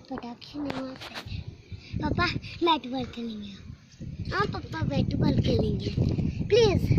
पटाखे नहीं मारते। पापा बैट बॉल खेलेंगे। हाँ पापा बैट बॉल खेलेंगे प्लीज।